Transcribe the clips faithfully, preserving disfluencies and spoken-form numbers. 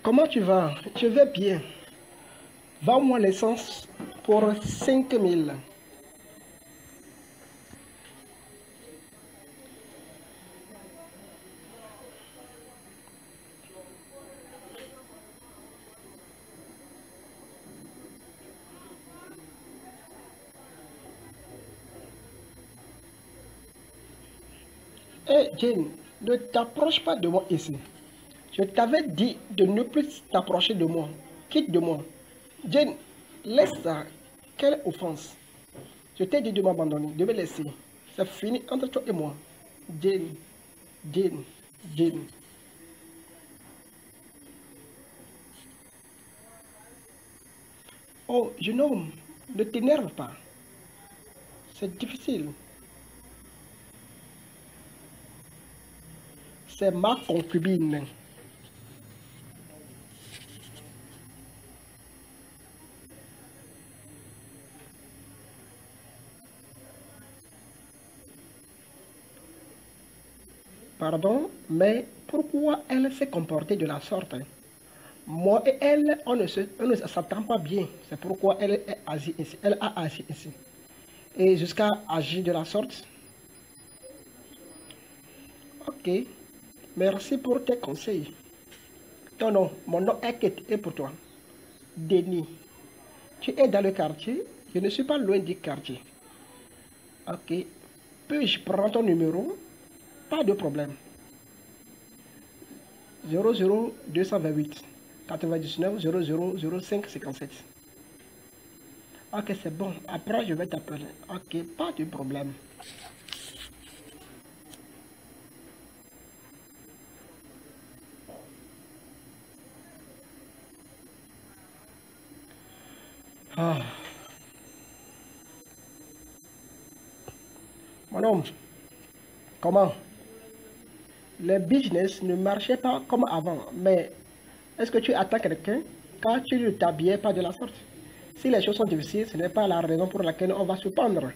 Comment tu vas? Je vais bien. Vends-moi l'essence pour cinq mille. Hé, Jane, ne t'approche pas de moi ici. Je t'avais dit de ne plus t'approcher de moi. Quitte de moi. Jane, laisse ça. Quelle offense. Je t'ai dit de m'abandonner, de me laisser. C'est fini entre toi et moi. Jane, Jane, Jane. Oh, jeune homme, ne t'énerve pas. C'est difficile. C'est ma concubine. Pardon, mais pourquoi elle s'est comportée de la sorte? Moi et elle, on ne se, on ne s'attend pas bien. C'est pourquoi elle est assise ici. Elle a agi ici. Et jusqu'à agir de la sorte. Ok. Merci pour tes conseils. Ton nom, mon nom est Kate. Et pour toi? Denis. Tu es dans le quartier? Je ne suis pas loin du quartier. Ok. Puis-je prendre ton numéro? Pas de problème. zéro zéro deux cent vingt-huit quatre-vingt-dix-neuf zéro zéro zéro cinq cinquante-sept. Ok, c'est bon. Après, je vais t'appeler. Ok, pas de problème. Ah. Mon homme, comment? Le business ne marchait pas comme avant, mais est-ce que tu attends quelqu'un quand tu ne t'habillais pas de la sorte? Si les choses sont difficiles, ce n'est pas la raison pour laquelle on va se pendre.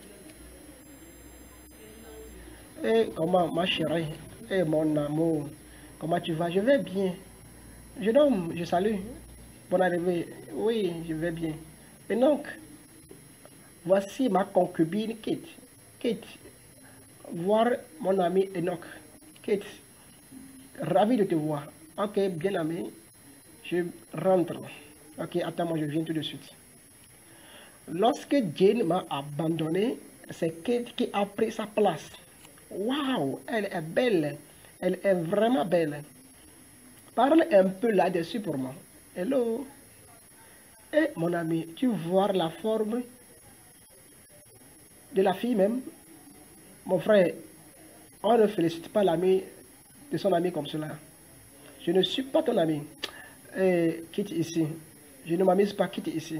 Et comment, ma chérie? Et mon amour, comment tu vas? Je vais bien. Jeune homme, je salue. Bonne arrivée. Oui, je vais bien. Et donc, voici ma concubine Kate. Kate, voir mon ami Enoch. Kate, ravi de te voir. Ok, bien aimé, je rentre. Ok, attends-moi, je viens tout de suite. Lorsque Jane m'a abandonné, c'est Kate qui a pris sa place. Waouh, elle est belle. Elle est vraiment belle. Parle un peu là-dessus pour moi. Hello. Et mon ami, tu vois la forme de la fille même? Mon frère, on ne félicite pas l'ami de son ami comme cela. Je ne suis pas ton ami. Et quitte ici. Je ne m'amuse pas, quitte ici.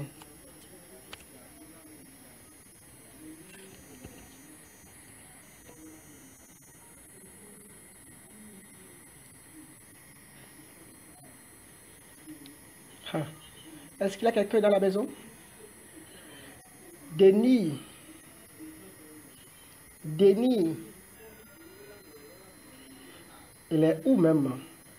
Ah. Est-ce qu'il y a quelqu'un dans la maison? Denis. Denis. Il est où même?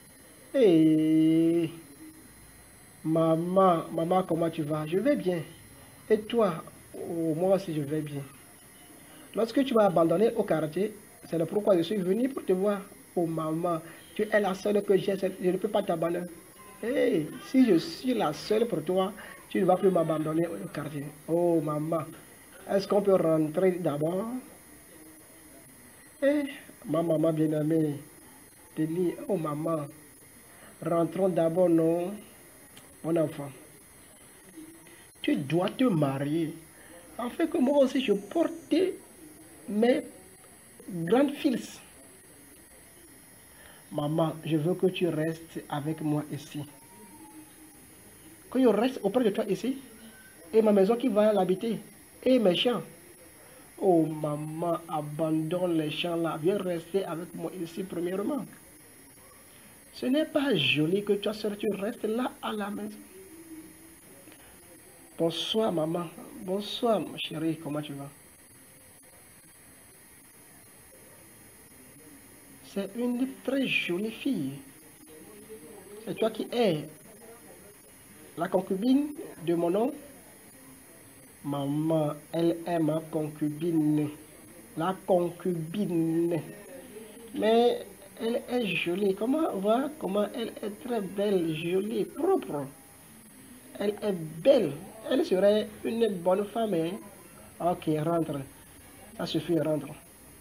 Hey, maman, maman, comment tu vas? Je vais bien. Et toi? Oh, moi aussi, je vais bien. Lorsque tu m'as abandonné au quartier, c'est le pourquoi je suis venu pour te voir. Oh, maman, tu es la seule que j'ai, je ne peux pas t'abandonner. Hey, si je suis la seule pour toi, tu ne vas plus m'abandonner au quartier. Oh, maman, est-ce qu'on peut rentrer d'abord? Eh, ma maman bien-aimée, Denis, oh maman, rentrons d'abord, non, mon enfant. Tu dois te marier, afin que moi aussi je porte mes grands fils. Maman, je veux que tu restes avec moi ici. Que je reste auprès de toi ici, et ma maison qui va l'habiter, et mes champs. Oh maman, abandonne les champs là, viens rester avec moi ici premièrement. Ce n'est pas joli que toi seul tu restes là à la maison. Bonsoir maman, bonsoir ma chérie, comment tu vas? C'est une très jolie fille. C'est toi qui es la concubine de mon nom, maman, elle est ma concubine. La concubine. Mais elle est jolie. Comment voir comment elle est très belle, jolie, propre. Elle est belle. Elle serait une bonne femme. Hein? Ok, rentre. Ça suffit, rentre.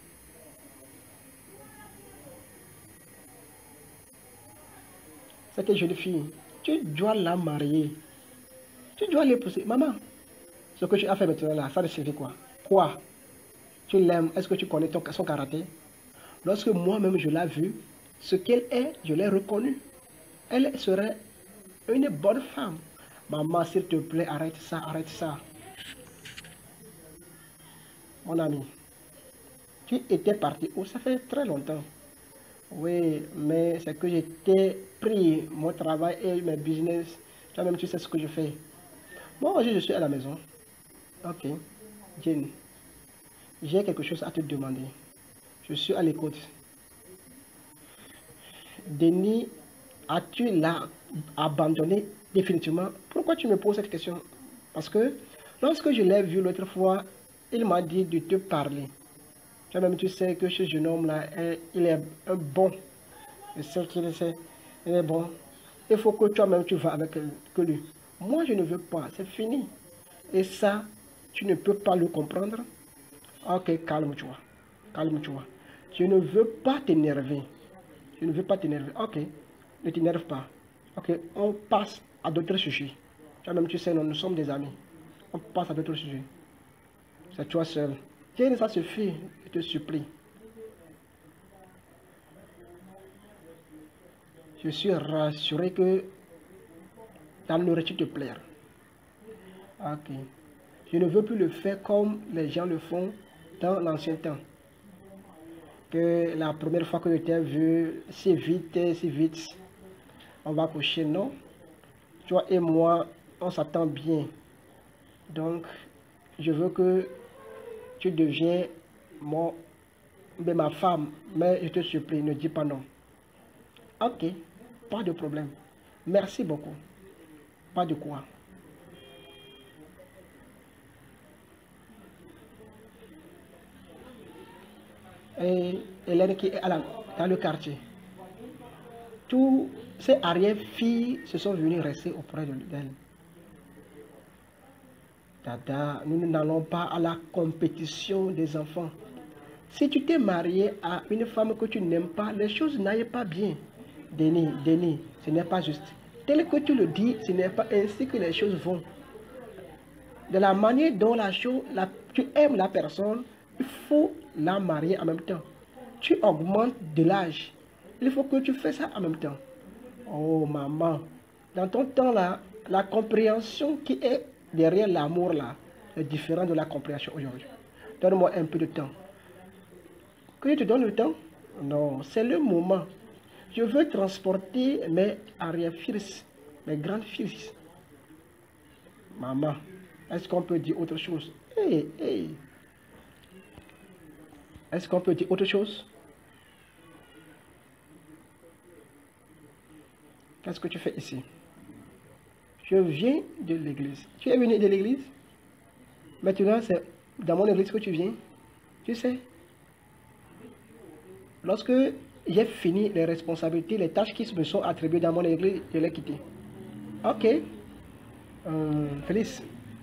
Cette jeune fille, tu dois la marier. Tu dois l'épouser. Maman, ce que tu as fait maintenant là, ça ne suffit quoi? Quoi? Tu l'aimes? Est-ce que tu connais ton, son caractère? Lorsque moi-même je l'ai vue, ce qu'elle est, je l'ai reconnue. Elle serait une bonne femme. Maman, s'il te plaît, arrête ça, arrête ça. Mon ami, tu étais parti où? Ça fait très longtemps. Oui, mais c'est que j'étais pris, mon travail et mes business. Toi-même, tu sais ce que je fais. Moi, aujourd'hui, je suis à la maison. Ok, Jane, j'ai quelque chose à te demander. Je suis à l'écoute. Denis, as-tu là abandonné définitivement? Pourquoi tu me poses cette question? Parce que lorsque je l'ai vu l'autre fois, il m'a dit de te parler. Toi-même, tu sais que ce jeune homme-là, il est un bon. Je sais qu'il est, il est bon. Il faut que toi-même, tu vas avec que lui. Moi, je ne veux pas. C'est fini. Et ça, tu ne peux pas le comprendre. Ok, calme-toi. Calme-toi. Je ne veux pas t'énerver. Je ne veux pas t'énerver. Ok, ne t'énerve pas. Ok, on passe à d'autres sujets. Toi-même, tu sais, nous, nous sommes des amis. On passe à d'autres sujets. C'est toi seul. Tiens, ça suffit, je te supplie. Je suis rassuré que ta nourriture te plaire. Ok. Je ne veux plus le faire comme les gens le font dans l'ancien temps. Que la première fois que je t'ai vu, si vite, si vite, on va coucher, non? Toi et moi, on s'attend bien. Donc, je veux que tu deviens mon, mais ma femme, mais je te supplie, ne dis pas non. Ok, pas de problème. Merci beaucoup. Pas de quoi. Et Hélène qui est à la, dans le quartier. Tous ces arrière-filles se sont venues rester auprès d'elle. Dada, nous n'allons pas à la compétition des enfants. Si tu t'es marié à une femme que tu n'aimes pas, les choses n'aillent pas bien. Denis, Denis, ce n'est pas juste. Tel que tu le dis, ce n'est pas ainsi que les choses vont. De la manière dont la chose, la, tu aimes la personne, il faut la marier en même temps. Tu augmentes de l'âge. Il faut que tu fasses ça en même temps. Oh maman, dans ton temps là, la compréhension qui est derrière l'amour là, est différente de la compréhension aujourd'hui. Donne-moi un peu de temps. Que je te donne le temps? Non, c'est le moment. Je veux transporter mes arrière-fils, mes grands-fils. Maman, est-ce qu'on peut dire autre chose? Hey, hey. Est-ce qu'on peut dire autre chose? Qu'est-ce que tu fais ici? Je viens de l'église. Tu es venu de l'église? Maintenant, c'est dans mon église que tu viens. Tu sais, lorsque j'ai fini les responsabilités, les tâches qui me sont attribuées dans mon église, je l'ai quitté. Ok. Euh, Félix.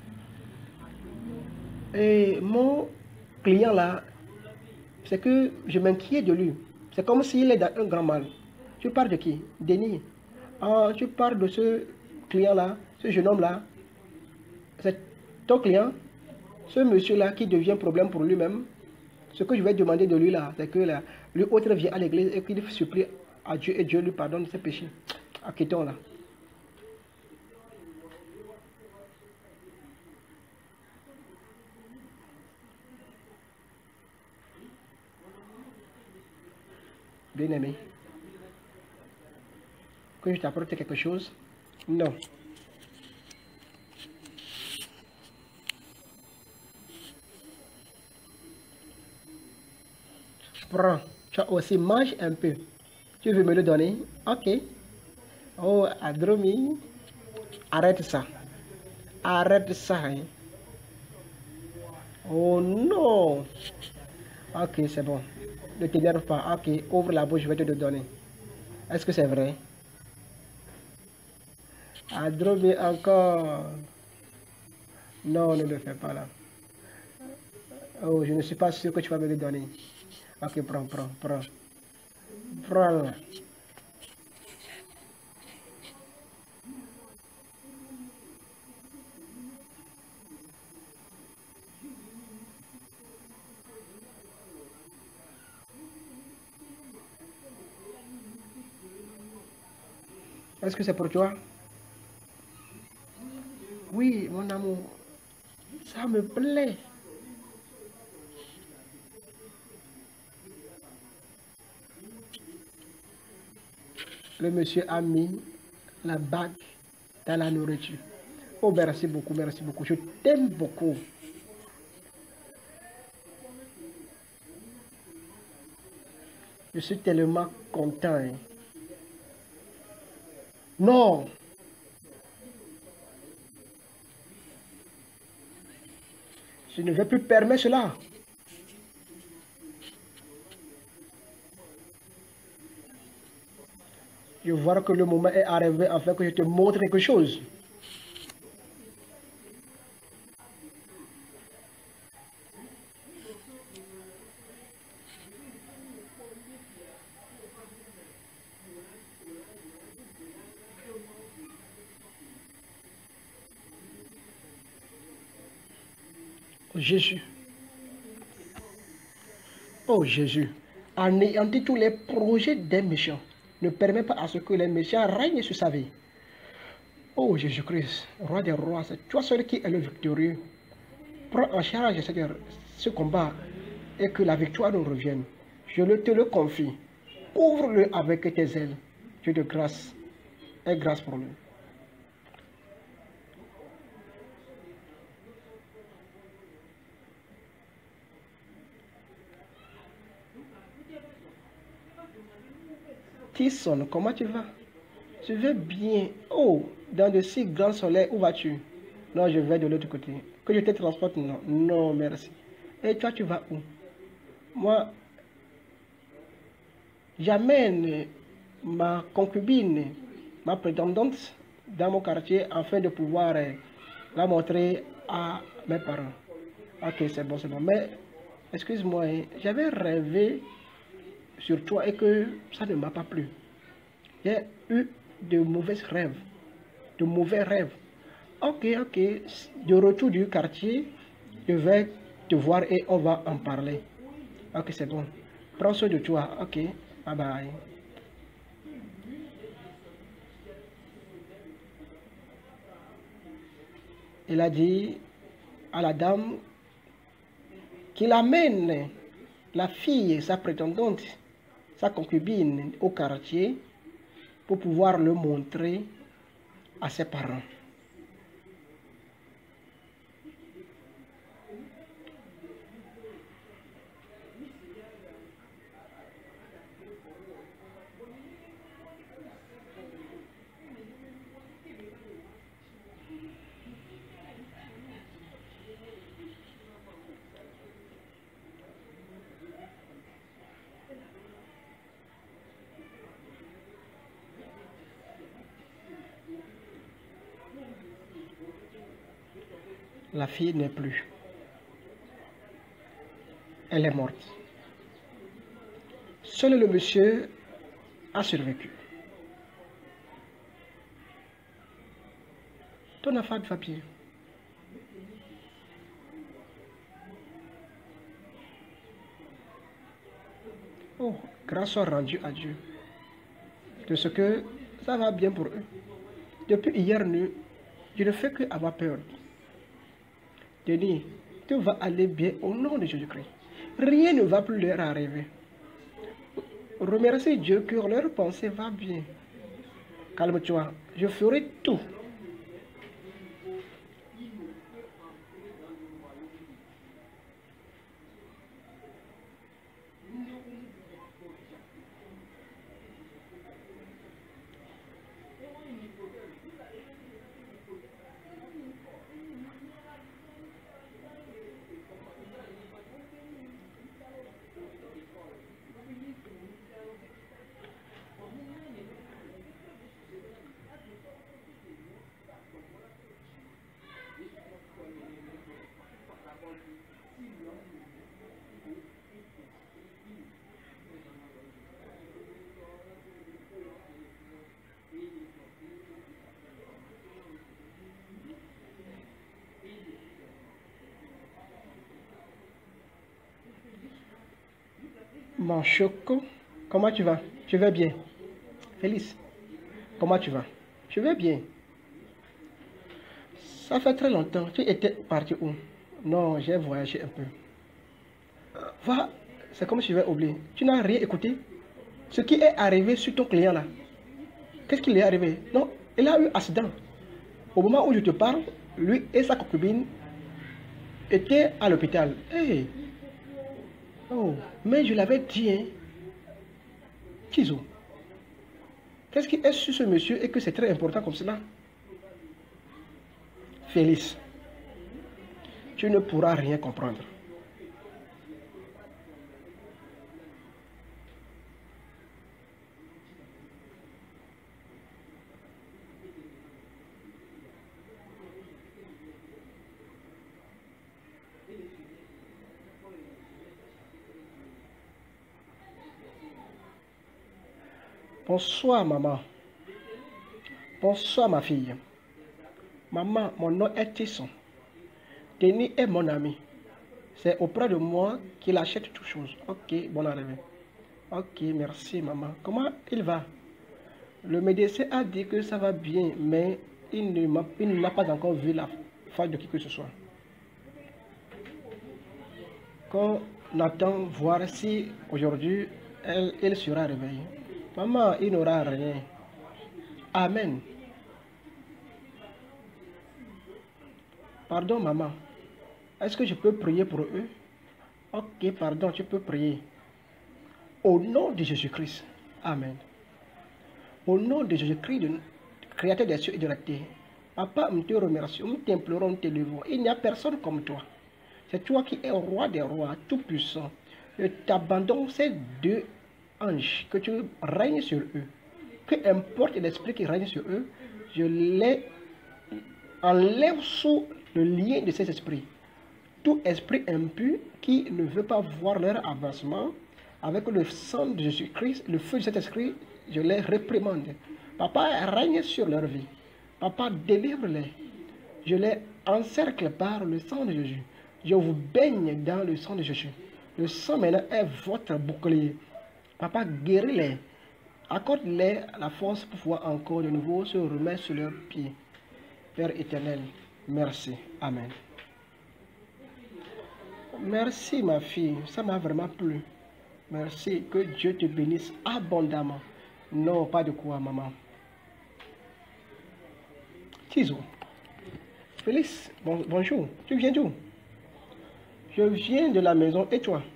Et mon client là, c'est que je m'inquiète de lui. C'est comme s'il est dans un grand mal. Tu parles de qui? Denis. Ah, tu parles de ce client-là, ce jeune homme-là. C'est ton client, ce monsieur-là qui devient problème pour lui-même. Ce que je vais demander de lui là, c'est que là, lui autre vient à l'église et qu'il supplie à Dieu et Dieu lui pardonne ses péchés. Acquittons là. Bien aimé. Que je t'apporte quelque chose? Non. Prends. Tu as aussi mange un peu. Tu veux me le donner? Ok. Oh, Adromi. Arrête ça. Arrête ça. Hein. Oh non. Ok, c'est bon. Ne t'énerve pas. Ok, ouvre la bouche, je vais te le donner. Est-ce que c'est vrai? Adrobé encore. Non, ne le fais pas là. Oh, je ne suis pas sûr que tu vas me le donner. Ok, prends, prends, prends. Prends. Est-ce que c'est pour toi? Oui, mon amour. Ça me plaît. Le monsieur a mis la bague dans la nourriture. Oh, merci beaucoup, merci beaucoup. Je t'aime beaucoup. Je suis tellement content. Hein. Non, je ne vais plus permettre cela. Je vois que le moment est arrivé afin que je te montre quelque chose. Oh, Jésus. Oh Jésus. Anéantis tous les projets des méchants. Ne permets pas à ce que les méchants règnent sur sa vie. Oh Jésus-Christ, roi des rois, c'est toi seul qui est le victorieux. Prends en charge ce combat et que la victoire nous revienne. Je le, te le confie. Couvre-le avec tes ailes. Dieu de grâce. Et grâce pour lui. Tisson, comment tu vas? Je vais bien. Oh, dans de si grands soleils, où vas-tu? Non, je vais de l'autre côté. Que je te transporte? Non, non, merci. Et toi, tu vas où? Moi, j'amène ma concubine, ma prétendante, dans mon quartier afin de pouvoir euh, la montrer à mes parents. Ok, c'est bon, c'est bon. Mais, excuse-moi, hein, j'avais rêvé sur toi et que ça ne m'a pas plu. J'ai eu de mauvais rêves. De mauvais rêves. Ok, ok. De retour du quartier, je vais te voir et on va en parler. Ok, c'est bon. Prends soin de toi. Ok, bye bye. Il a dit à la dame qu'il amène la fille, sa prétendante, sa concubine au quartier pour pouvoir le montrer à ses parents. La fille n'est plus. Elle est morte. Seul le monsieur a survécu. Ton enfant va bien. Oh, grâce soit rendue à Dieu. De ce que ça va bien pour eux. Depuis hier nuit, je ne fais que avoir peur. Denis, tout va aller bien au nom de Jésus-Christ. Rien ne va plus leur arriver. Remercie Dieu que leur pensée va bien. Calme-toi, je ferai tout. Mon choco, comment tu vas? Je vais bien. Félix, comment tu vas? Je vais bien. Ça fait très longtemps. Tu étais parti où? Non, j'ai voyagé un peu. Va, c'est comme si je vais oublier. Tu n'as rien écouté? Ce qui est arrivé sur ton client là. Qu'est-ce qui lui est arrivé? Non, il a eu un accident. Au moment où je te parle, lui et sa concubine étaient à l'hôpital. Hey. Oh, mais je l'avais dit, hein. Kizo. Qu'est-ce qui est sur ce monsieur et que c'est très important comme cela? Félix, tu ne pourras rien comprendre. Bonsoir, maman. Bonsoir, ma fille. Maman, mon nom est Tisson. Denis est mon ami. C'est auprès de moi qu'il achète toutes choses. Ok, bonne arrivée. Ok, merci, maman. Comment il va? Le médecin a dit que ça va bien, mais il ne m'a il n'a pas encore vu la face de qui que ce soit. Qu'on attend voir si aujourd'hui elle, elle sera réveillée. Maman, il n'aura rien. Amen. Pardon, maman. Est-ce que je peux prier pour eux? Ok, pardon, tu peux prier. Au nom de Jésus-Christ. Amen. Au nom de Jésus-Christ, créateur des cieux et de la terre. Papa, nous te remercions, nous t'implorons, nous t'élevons. Il n'y a personne comme toi. C'est toi qui es roi des rois, tout puissant. Je t'abandonne ces deux anges, que tu règnes sur eux. Peu importe l'esprit qui règne sur eux, je les enlève sous le lien de ces esprits. Tout esprit impur qui ne veut pas voir leur avancement, avec le sang de Jésus-Christ, le feu de cet esprit, je les réprimande. Papa, règne sur leur vie. Papa, délivre-les. Je les encercle par le sang de Jésus. Je vous baigne dans le sang de Jésus. Le sang maintenant est votre bouclier. Papa, guéris-les. Accorde-les la force pour pouvoir encore de nouveau se remettre sur leurs pieds. Père éternel, merci. Amen. Merci ma fille, ça m'a vraiment plu. Merci, que Dieu te bénisse abondamment. Non, pas de quoi, maman. Tizo. Félix, bon, bonjour. Tu viens d'où? Je viens de la maison. Et toi?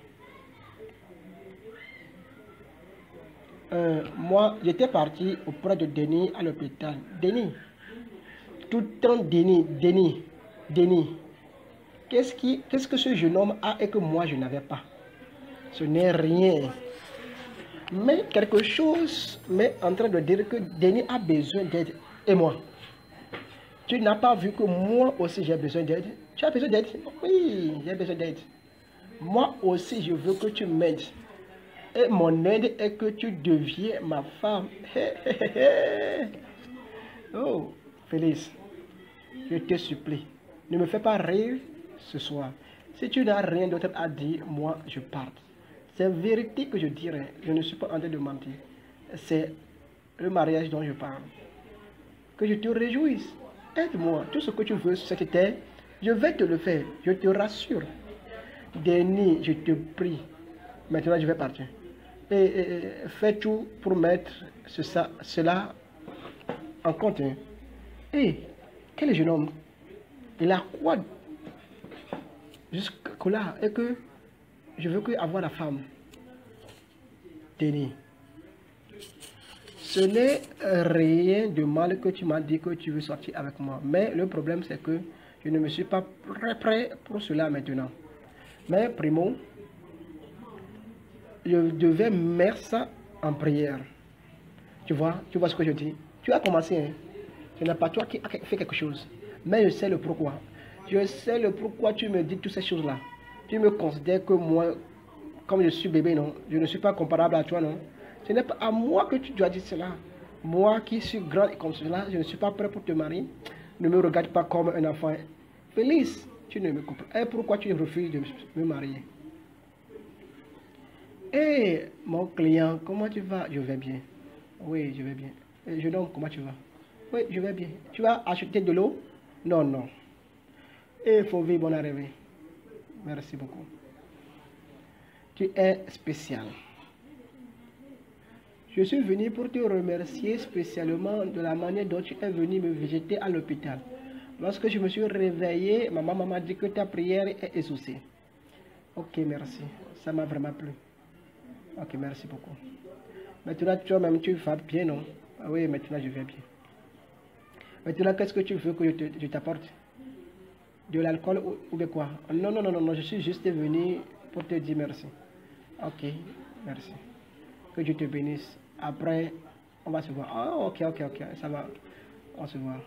euh, Moi, j'étais parti auprès de Denis à l'hôpital. Denis. Tout le temps, Denis, Denis, Denis. Qu'est-ce qui, qu'est-ce que ce jeune homme a et que moi, je n'avais pas? Ce n'est rien. Mais quelque chose m'est en train de dire que Denis a besoin d'aide. Et moi? Tu n'as pas vu que moi aussi j'ai besoin d'aide? Tu as besoin d'aide? Oui, j'ai besoin d'aide. Moi aussi, je veux que tu m'aides. Et mon aide est que tu deviens ma femme. Oh, Félix, je te supplie, ne me fais pas rire ce soir. Si tu n'as rien d'autre à dire, moi, je pars. C'est la vérité que je dirais. Je ne suis pas en train de mentir. C'est le mariage dont je parle. Que je te réjouisse. Aide-moi. Tout ce que tu veux sur cette terre, je vais te le faire. Je te rassure. Denis, je te prie. Maintenant, je vais partir. Et, et, et fais tout pour mettre ce, ça, cela en compte. Hein. Et quel jeune homme? Il a quoi jusque-là? Et que je veux que avoir la femme. Denis, ce n'est rien de mal que tu m'as dit que tu veux sortir avec moi. Mais le problème, c'est que je ne me suis pas prêt, prêt pour cela maintenant. Mais primo, je devais mettre ça en prière. Tu vois, tu vois ce que je dis? Tu as commencé, hein? Ce n'est pas toi qui as fait quelque chose. Mais je sais le pourquoi. Je sais le pourquoi tu me dis toutes ces choses-là. Tu me considères que moi, comme je suis bébé, non? Je ne suis pas comparable à toi, non? Ce n'est pas à moi que tu dois dire cela. Moi qui suis grand et comme cela, je ne suis pas prêt pour te marier. Ne me regarde pas comme un enfant. Félix, tu ne me comprends pas. Et pourquoi tu refuses de me marier? Hé, mon client, comment tu vas? Je vais bien. Oui, je vais bien. Eh, jeune homme, comment tu vas? Oui, je vais bien. Tu vas acheter de l'eau? Non, non. Et il faut vivre, bon arrivée. Merci beaucoup. Tu es spécial. Je suis venu pour te remercier spécialement de la manière dont tu es venu me visiter à l'hôpital. Lorsque je me suis réveillé, ma maman m'a dit que ta prière est exaucée. Ok, merci. Ça m'a vraiment plu. Ok, merci beaucoup. Maintenant, toi-même, tu vas bien, non? Ah oui, maintenant, je vais bien. Maintenant, qu'est-ce que tu veux que je t'apporte? De l'alcool ou, ou de quoi? Non, non, non, non, non, je suis juste venu pour te dire merci. Ok, merci. Que Dieu te bénisse. Après, on va se voir. Ah, ok, ok, ok, ça va. On se voit.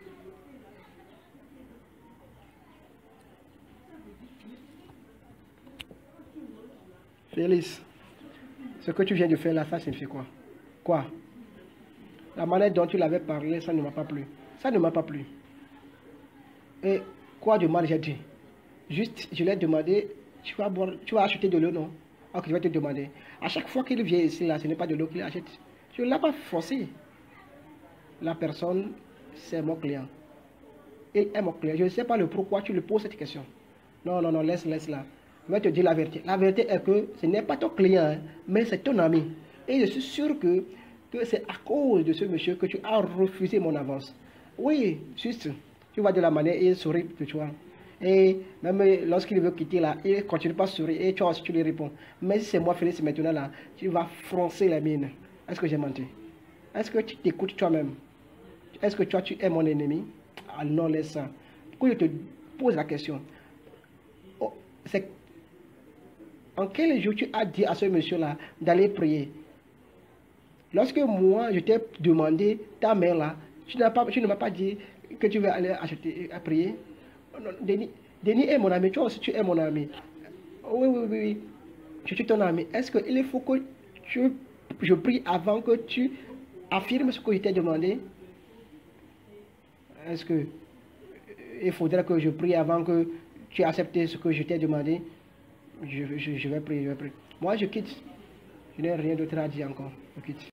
Félix, ce que tu viens de faire là, ça signifie quoi? Quoi? La manière dont tu l'avais parlé, ça ne m'a pas plu. Ça ne m'a pas plu. Et quoi de mal j'ai dit? Juste, je l'ai demandé, tu vas, boire, tu vas acheter de l'eau, non? Ok, je vais te demander. À chaque fois qu'il vient ici, là, ce n'est pas de l'eau qu'il achète. Je ne l'ai pas forcé. La personne, c'est mon client. Il est mon client. Je ne sais pas le pourquoi tu lui poses cette question. Non, non, non, laisse, laisse là. Je vais te dire la vérité. La vérité est que ce n'est pas ton client, hein, mais c'est ton ami. Et je suis sûr que, que c'est à cause de ce monsieur que tu as refusé mon avance. Oui, juste. Tu vois de la manière, il sourit de toi. Et même lorsqu'il veut quitter là, il continue pas à sourire. Et toi aussi, tu lui réponds. Mais si c'est moi, Félix, maintenant là, tu vas froncer la mine. Est-ce que j'ai menti? Est-ce que tu t'écoutes toi-même? Est-ce que toi, tu es mon ennemi? Ah non, laisse ça. Pourquoi je te pose la question? Oh, c'est en quel jour tu as dit à ce monsieur-là d'aller prier? Lorsque moi, je t'ai demandé ta mère là, tu, pas, tu ne m'as pas dit que tu veux aller acheter, à prier. Oh, non, Denis, Denis est mon ami, toi aussi tu es mon ami. Oui, oui, oui, oui. Je suis ton ami. Est-ce qu'il faut que tu, je prie avant que tu affirmes ce que je t'ai demandé? Est-ce que il faudrait que je prie avant que tu acceptes ce que je t'ai demandé? Je, je, je vais prier, je vais prier. Moi, je quitte. Je n'ai rien d'autre à dire encore. Je quitte.